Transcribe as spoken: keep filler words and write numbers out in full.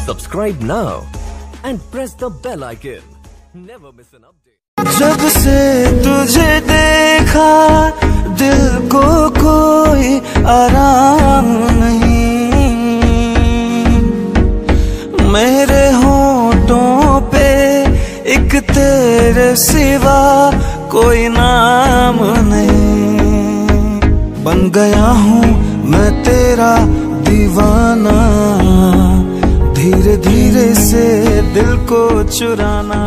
Subscribe now and press the bell icon. Never miss an update. जब से तुझे देखा दिल को कोई आराम नहीं, मेरे होठों पे एक तेरे सिवा कोई नाम नहीं। बन गया हूँ मैं तेरा दीवाना, धीरे धीरे से दिल को चुराना।